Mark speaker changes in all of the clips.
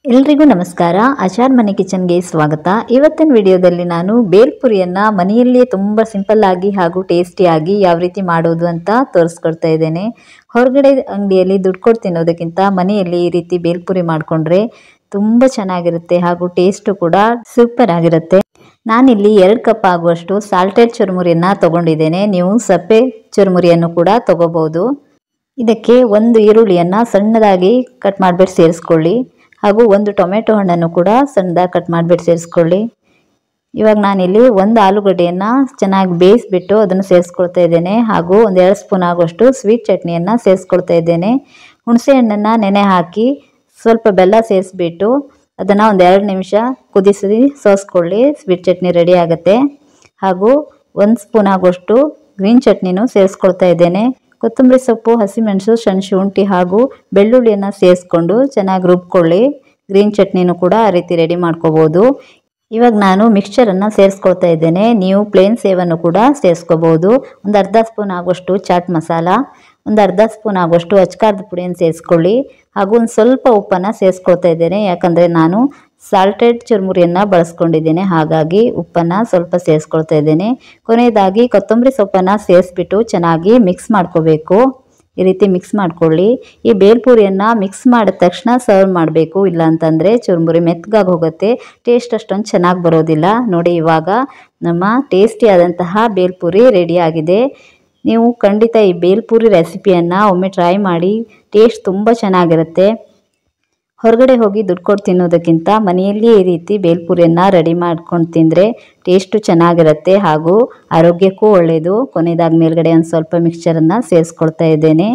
Speaker 1: ಎಲ್ರಿಗೂ ನಮಸ್ಕಾರ. ಆಚಾರ್ ಮನೆ ಕಿಚನ್ಗೆ ಸ್ವಾಗತ. ಇವತ್ತಿನ ವಿಡಿಯೋದಲ್ಲಿ ನಾನು ಬೇಲ್ಪುರಿಯನ್ನು ಮನೆಯಲ್ಲಿಯೇ ತುಂಬ ಸಿಂಪಲ್ ಆಗಿ ಹಾಗೂ ಟೇಸ್ಟಿಯಾಗಿ ಯಾವ ರೀತಿ ಮಾಡೋದು ಅಂತ ತೋರಿಸ್ಕೊಡ್ತಾ ಇದ್ದೇನೆ. ಹೊರಗಡೆ ಅಂಗಡಿಯಲ್ಲಿ ದುಡ್ಡು ಕೊಟ್ಟು ತಿನ್ನೋದಕ್ಕಿಂತ ಮನೆಯಲ್ಲಿ ಈ ರೀತಿ ಬೇಲ್ಪುರಿ ಮಾಡಿಕೊಂಡ್ರೆ ತುಂಬ ಚೆನ್ನಾಗಿರುತ್ತೆ ಹಾಗೂ ಟೇಸ್ಟು ಕೂಡ ಸೂಪರ್ ಆಗಿರುತ್ತೆ. ನಾನಿಲ್ಲಿ 2 ಕಪ್ ಆಗುವಷ್ಟು ಸಾಲ್ಟೆಡ್ ಚುರುಮುರಿಯನ್ನು ತಗೊಂಡಿದ್ದೇನೆ. ನೀವು ಸಪ್ಪೆ ಚುರುಮುರಿಯನ್ನು ಕೂಡ ತಗೋಬಹುದು. ಇದಕ್ಕೆ 1 ಈರುಳ್ಳಿಯನ್ನು ಸಣ್ಣದಾಗಿ ಕಟ್ ಮಾಡಿಬಿಟ್ಟು ಸೇರಿಸ್ಕೊಳ್ಳಿ ಹಾಗೂ 1 ಟೊಮೆಟೊ ಹಣ್ಣನ್ನು ಕೂಡ ಸಣ್ಣದಾಗಿ ಕಟ್ ಮಾಡಿಬಿಟ್ಟು ಸೇರಿಸ್ಕೊಳ್ಳಿ. ಇವಾಗ ನಾನಿಲ್ಲಿ 1 ಆಲೂಗಡ್ಡೆಯನ್ನು ಚೆನ್ನಾಗಿ ಬೇಯಿಸಿಬಿಟ್ಟು ಅದನ್ನು ಸೇರಿಸ್ಕೊಳ್ತಾ ಇದ್ದೇನೆ ಹಾಗೂ 1-2 ಸ್ಪೂನ್ ಆಗುವಷ್ಟು ಸ್ವೀಟ್ ಚಟ್ನಿಯನ್ನು ಸೇರಿಸ್ಕೊಳ್ತಾ ಇದ್ದೇನೆ. ಹುಣಸೆ ಹಣ್ಣನ್ನು ನೆನೆ ಹಾಕಿ ಸ್ವಲ್ಪ ಬೆಲ್ಲ ಸೇರಿಸ್ಬಿಟ್ಟು ಅದನ್ನು 1-2 ನಿಮಿಷ ಕುದಿಸಿ ಸೋಸ್ಕೊಳ್ಳಿ. ಸ್ವೀಟ್ ಚಟ್ನಿ ರೆಡಿ ಆಗುತ್ತೆ. ಹಾಗೂ 1 ಸ್ಪೂನ್ ಆಗುವಷ್ಟು ಗ್ರೀನ್ ಚಟ್ನಿನೂ ಸೇರಿಸ್ಕೊಳ್ತಾ ಇದ್ದೇನೆ. ಕೊತ್ತಂಬರಿ ಸೊಪ್ಪು, ಹಸಿಮೆಣಸು, ಸಣ್ಣ ಶುಂಠಿ ಹಾಗೂ ಬೆಳ್ಳುಳ್ಳಿಯನ್ನು ಸೇರಿಸ್ಕೊಂಡು ಚೆನ್ನಾಗಿ ರುಬ್ಕೊಳ್ಳಿ. ಗ್ರೀನ್ ಚಟ್ನಿನೂ ಕೂಡ ಆ ರೀತಿ ರೆಡಿ ಮಾಡ್ಕೋಬೋದು. ಇವಾಗ ನಾನು ಮಿಕ್ಸ್ಚರನ್ನು ಸೇರಿಸ್ಕೊಳ್ತಾ ಇದ್ದೇನೆ. ನೀವು ಪ್ಲೇನ್ ಸೇವನ್ನು ಕೂಡ ಸೇರಿಸ್ಕೋಬೋದು. 1/2 ಸ್ಪೂನ್ ಆಗುವಷ್ಟು ಚಾಟ್ ಮಸಾಲ, 1/2 ಸ್ಪೂನ್ ಆಗುವಷ್ಟು ಅಚ್ಕಾರದ ಪುಡಿಯನ್ನು ಸೇರಿಸ್ಕೊಳ್ಳಿ ಹಾಗೂ ಒಂದು ಸ್ವಲ್ಪ ಉಪ್ಪನ್ನು ಸೇರಿಸ್ಕೊಳ್ತಾ ಇದ್ದೇನೆ. ಯಾಕಂದರೆ ನಾನು ಸಾಲ್ಟೆಡ್ ಚುರುಮುರಿಯನ್ನು ಬಳಸ್ಕೊಂಡಿದ್ದೇನೆ, ಹಾಗಾಗಿ ಉಪ್ಪನ್ನು ಸ್ವಲ್ಪ ಸೇರಿಸ್ಕೊಳ್ತಾ ಇದ್ದೇನೆ. ಕೊನೆಯದಾಗಿ ಕೊತ್ತಂಬರಿ ಸೊಪ್ಪನ್ನು ಸೇರಿಸ್ಬಿಟ್ಟು ಚೆನ್ನಾಗಿ ಮಿಕ್ಸ್ ಮಾಡ್ಕೋಬೇಕು. ಈ ರೀತಿ ಮಿಕ್ಸ್ ಮಾಡ್ಕೊಳ್ಳಿ. ಈ ಬೇಲ್ಪುರಿಯನ್ನು ಮಿಕ್ಸ್ ಮಾಡಿದ ತಕ್ಷಣ ಸರ್ವ್ ಮಾಡಬೇಕು, ಇಲ್ಲಾಂತಂದರೆ ಚುರುಮುರಿ ಮೆತ್ತಗಾಗಿ ಹೋಗುತ್ತೆ, ಟೇಸ್ಟ್ ಅಷ್ಟೊಂದು ಚೆನ್ನಾಗಿ ಬರೋದಿಲ್ಲ. ನೋಡಿ, ಇವಾಗ ನಮ್ಮ ಟೇಸ್ಟಿಯಾದಂತಹ ಬೇಲ್ಪುರಿ ರೆಡಿಯಾಗಿದೆ. ನೀವು ಖಂಡಿತ ಈ ಬೇಲ್ಪುರಿ ರೆಸಿಪಿಯನ್ನು ಒಮ್ಮೆ ಟ್ರೈ ಮಾಡಿ. ಟೇಸ್ಟ್ ತುಂಬ ಚೆನ್ನಾಗಿರುತ್ತೆ. ಹೊರಗಡೆ ಹೋಗಿ ದುಡ್ಡು ಕೊಟ್ಟು ತಿನ್ನೋದಕ್ಕಿಂತ ಮನೆಯಲ್ಲಿ ಈ ರೀತಿ ಬೇಲ್ಪುರಿಯನ್ನು ರೆಡಿ ಮಾಡ್ಕೊಂಡು ತಿಂದರೆ ಟೇಸ್ಟು ಚೆನ್ನಾಗಿರುತ್ತೆ ಹಾಗೂ ಆರೋಗ್ಯಕ್ಕೂ ಒಳ್ಳೆಯದು. ಕೊನೆಯದಾಗಿ ಮೇಲ್ಗಡೆ ಒಂದು ಸ್ವಲ್ಪ ಮಿಕ್ಸ್ಚರನ್ನು ಸೇರಿಸ್ಕೊಳ್ತಾ ಇದ್ದೇನೆ.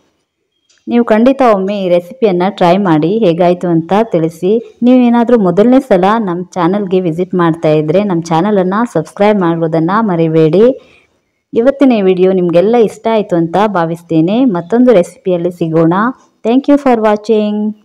Speaker 1: ನೀವು ಖಂಡಿತ ಒಮ್ಮೆ ಈ ರೆಸಿಪಿಯನ್ನು ಟ್ರೈ ಮಾಡಿ, ಹೇಗಾಯಿತು ಅಂತ ತಿಳಿಸಿ. ನೀವೇನಾದರೂ ಮೊದಲನೇ ಸಲ ನಮ್ಮ ಚಾನಲ್ಗೆ ವಿಸಿಟ್ ಮಾಡ್ತಾ ಇದ್ದರೆ ನಮ್ಮ ಚಾನಲನ್ನು ಸಬ್ಸ್ಕ್ರೈಬ್ ಮಾಡೋದನ್ನು ಮರಿಬೇಡಿ. ಇವತ್ತಿನ ಈ ವಿಡಿಯೋ ನಿಮಗೆಲ್ಲ ಇಷ್ಟ ಆಯಿತು ಅಂತ ಭಾವಿಸ್ತೇನೆ. ಮತ್ತೊಂದು ರೆಸಿಪಿಯಲ್ಲಿ ಸಿಗೋಣ. Thank you for watching.